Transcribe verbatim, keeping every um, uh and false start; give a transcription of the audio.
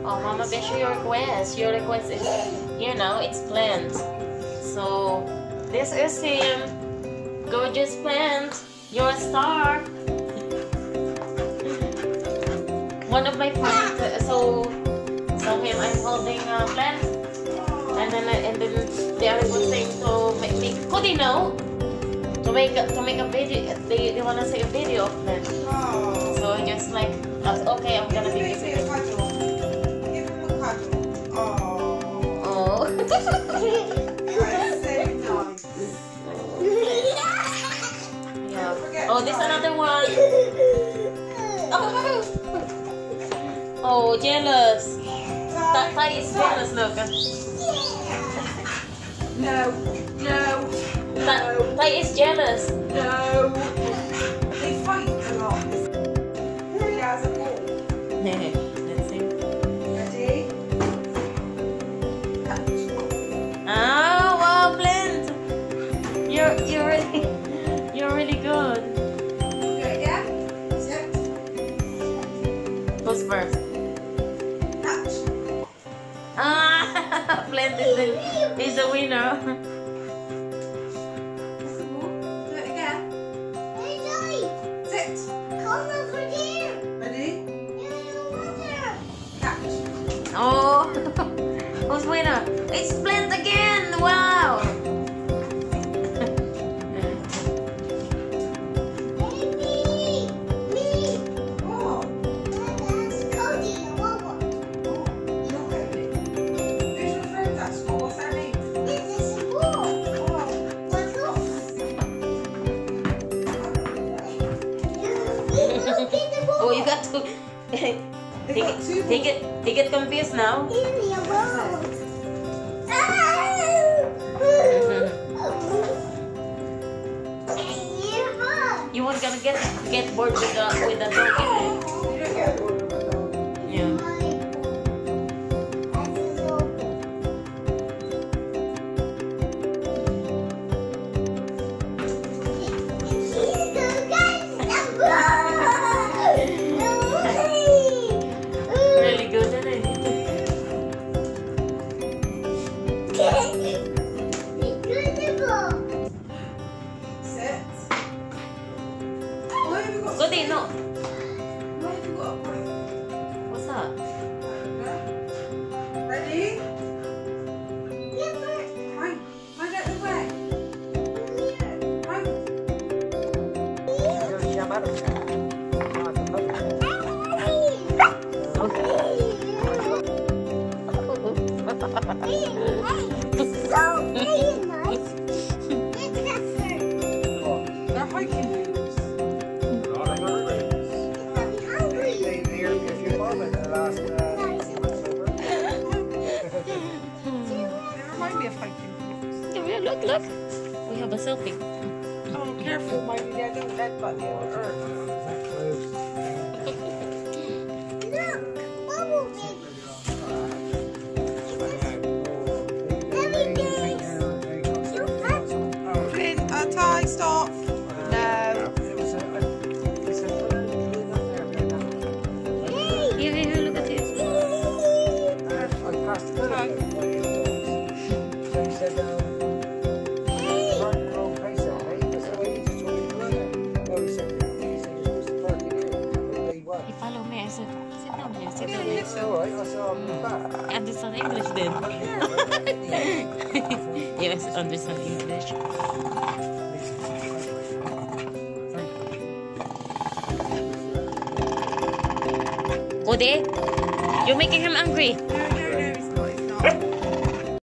Oh, Mama Beshi, your request. Your request is, you know, it's plant. So, this is him. Gorgeous plant. You're a star. One of my friends, uh, so, so him, I'm holding a plant. And then, uh, and then the other was saying to make, make who do you know? To make a, to make a video, they, they wanna say a video of them. Oh. So I just like, I was, okay, I'm gonna make Give it. him a cuddle. Give him a cuddle. Oh. Oh. That's so nice. Yeah. Oh, this another one. Oh, oh jealous. That Thai is jealous. Look. No. No. That Thai is jealous. No. They fight a lot. He has a ball. Let's see. Ready? Touch. Oh, wow, Flint. You're you're really you're really good. Do it again. Sit. Who's first? Touch. Ah, Flint is the is the winner. Do it again. Sit. Ready? Touch. Oh, who's winner? It's Flint again! Wow! Oh. Look at me. Who's your friend at school? What's their name? Oh, you got to take They it, got two take it, take it confused now. You weren't gonna get get bored with the with the dog, is it? You don't get bored of a dog. Yeah. Really good, isn't it? Sit. Why have you got Good, no. Why have you got a point? What's that? Ready? Mind, mind out the way. Mind. They're hiking boots. They remind me of hiking boots. Look, look. We have a selfie. Oh, careful, mind you, don't let butt the earth. Flint, uh, Thai, stop. No. Here, here, here, look at this. He follow me. I said, sit down here, sit down here. I understand English then. Yes, understand English. Ode, you're making him angry.